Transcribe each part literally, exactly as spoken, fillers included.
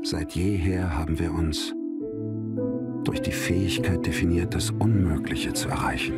Seit jeher haben wir uns durch die Fähigkeit definiert, das Unmögliche zu erreichen.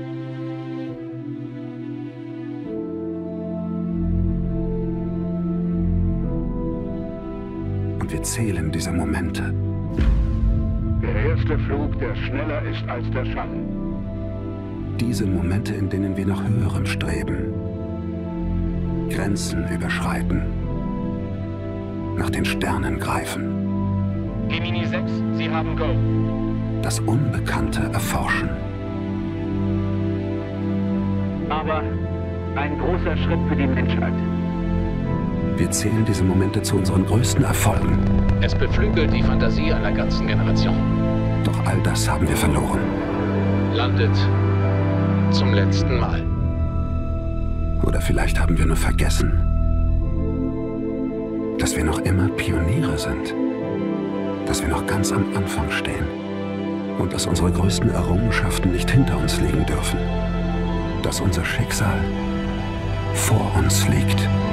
Und wir zählen diese Momente. Der erste Flug, der schneller ist als der Schall. Diese Momente, in denen wir nach Höherem streben, Grenzen überschreiten, nach den Sternen greifen. Gemini sechs, Sie haben Go. Das Unbekannte erforschen. Aber ein großer Schritt für die Menschheit. Wir zählen diese Momente zu unseren größten Erfolgen. Es beflügelt die Fantasie einer ganzen Generation. Doch all das haben wir verloren. Landet zum letzten Mal. Oder vielleicht haben wir nur vergessen, dass wir noch immer Pioniere sind. Dass wir noch ganz am Anfang stehen. Und dass unsere größten Errungenschaften nicht hinter uns liegen dürfen. Dass unser Schicksal vor uns liegt.